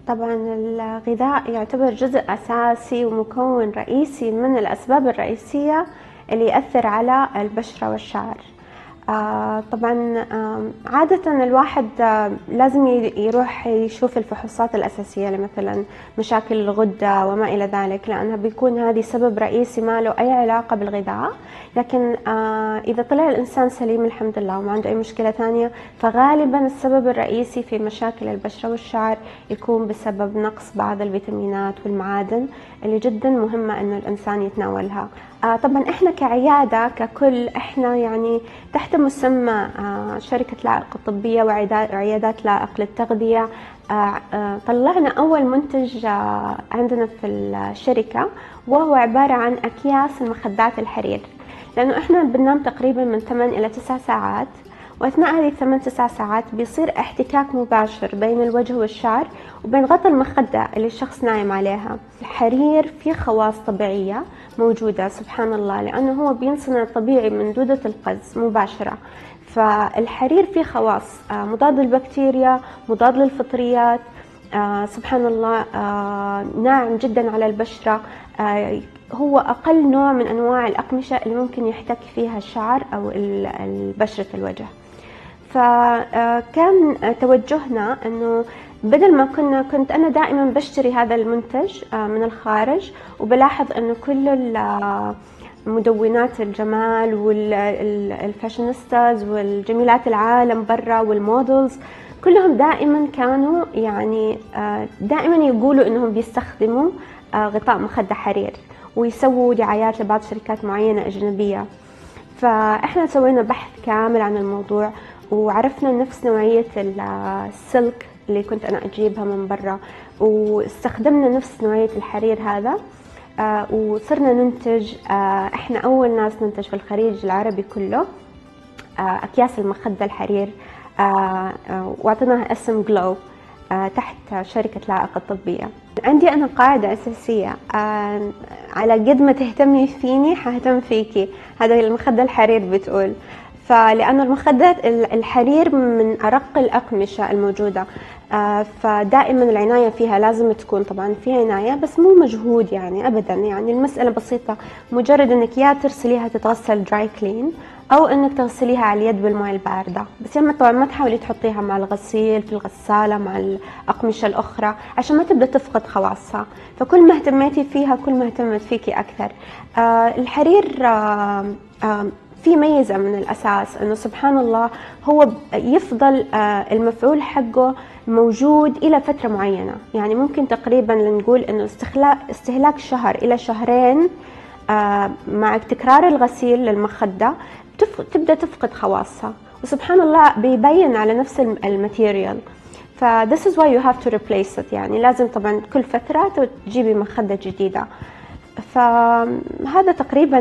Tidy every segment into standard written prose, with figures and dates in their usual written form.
طبعا الغذاء يعتبر جزء أساسي ومكون رئيسي من الأسباب الرئيسية اللي يأثر على البشرة والشعر. طبعا عادة الواحد لازم يروح يشوف الفحوصات الأساسية مثلا مشاكل الغدة وما إلى ذلك، لأنها بيكون هذه سبب رئيسي ما له أي علاقة بالغذاء. لكن إذا طلع الإنسان سليم الحمد لله وما عنده أي مشكلة ثانية، فغالبا السبب الرئيسي في مشاكل البشرة والشعر يكون بسبب نقص بعض الفيتامينات والمعادن اللي جدا مهمة إنه الإنسان يتناولها. طبعا إحنا كعيادة ككل إحنا يعني تحت مسمى شركة لائق الطبية وعيادات لائق للتغذية. طلعنا أول منتج عندنا في الشركة، وهو عبارة عن أكياس المخدات الحرير، لأنه إحنا بننام تقريبا من 8 إلى 9 ساعات، وأثناء هذه 8-9 ساعات بيصير احتكاك مباشر بين الوجه والشعر وبين غطاء المخدة اللي الشخص نايم عليها. الحرير فيه خواص طبيعية موجودة سبحان الله، لأنه هو بينصنع طبيعي من دودة القز مباشرة. فالحرير فيه خواص مضاد للبكتيريا، مضاد للفطريات، سبحان الله، ناعم جدا على البشرة. هو أقل نوع من أنواع الأقمشة اللي ممكن يحتك فيها الشعر أو بشرة الوجه. فكان توجهنا أنه بدل ما كنت أنا دائما بشتري هذا المنتج من الخارج، وبلاحظ أنه كل مدونات الجمال والفاشينيستاز والجميلات العالم برا والمودلز كلهم دائما كانوا يعني دائما يقولوا انهم بيستخدموا غطاء مخدة حرير، ويسووا دعايات لبعض شركات معينة أجنبية. فإحنا سوينا بحث كامل عن الموضوع، وعرفنا نفس نوعية السلك اللي كنت أنا أجيبها من برا، واستخدمنا نفس نوعية الحرير هذا. وصرنا ننتج، إحنا أول ناس ننتج في الخليج العربي كله أكياس المخدة الحرير، واعطيناها اسم جلو تحت شركة لائق الطبية. عندي أنا قاعدة أساسية، على قد ما تهتمي فيني حهتم فيكي، هذا المخدة الحرير بتقول. فلأن المخدات الحرير من أرق الأقمشة الموجودة، فدائما العناية فيها لازم تكون طبعا في عناية، بس مو مجهود يعني أبدا. يعني المسألة بسيطة، مجرد أنك يا ترسليها تتغسل دراي كلين، أو أنك تغسليها على اليد بالماء الباردة، بس يما طبعا ما تحاولي تحطيها مع الغسيل في الغسالة مع الأقمشة الأخرى عشان ما تبدأ تفقد خواصها. فكل ما اهتميتي فيها كل ما اهتمت فيكي أكثر. الحرير في ميزة من الأساس أنه سبحان الله هو يفضل المفعول حقه موجود إلى فترة معينة. يعني ممكن تقريبا نقول أنه استهلاك شهر إلى شهرين مع تكرار الغسيل للمخدة تبدأ تفقد خواصها، وسبحان الله بيبين على نفس الماتيريال. ف this is why you have to replace it. يعني لازم طبعا كل فترة تجيبي مخدة جديدة. فهذا تقريبا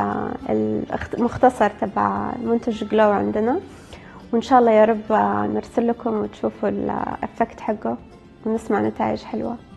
المختصر تبع منتج جلو عندنا، وإن شاء الله يا رب نرسل لكم وتشوفوا الإفكت حقه ونسمع نتائج حلوة.